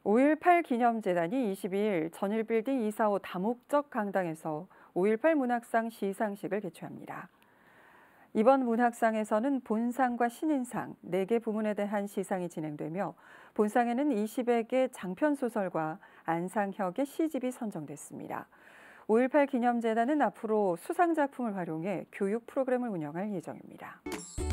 5.18 기념재단이 22일 전일빌딩 245 다목적 강당에서 5.18 문학상 시상식을 개최합니다. 이번 문학상에서는 본상과 신인상 4개 부문에 대한 시상이 진행되며 본상에는 20여 개 장편소설과 안상혁의 시집이 선정됐습니다. 5.18 기념재단은 앞으로 수상작품을 활용해 교육 프로그램을 운영할 예정입니다.